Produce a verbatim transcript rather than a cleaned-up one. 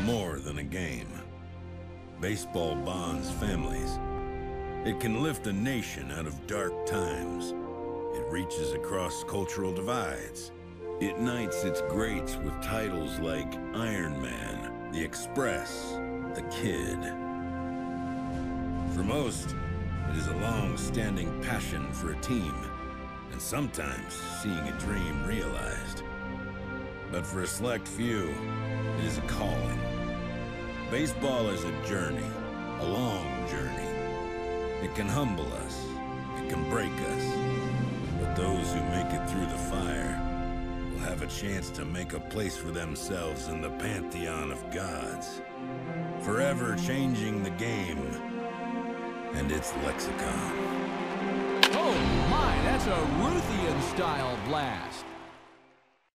more than a game. Baseball bonds families. It can lift a nation out of dark times. It reaches across cultural divides. It knights its greats with titles like Iron Man, The Express, The Kid. For most, it is a long-standing passion for a team, and sometimes seeing a dream realized. But for a select few, it is a calling. Baseball is a journey, a long journey. It can humble us, it can break us, but those who make it through the fire will have a chance to make a place for themselves in the pantheon of gods, forever changing the game and its lexicon. Oh my, that's a Ruthian-style blast.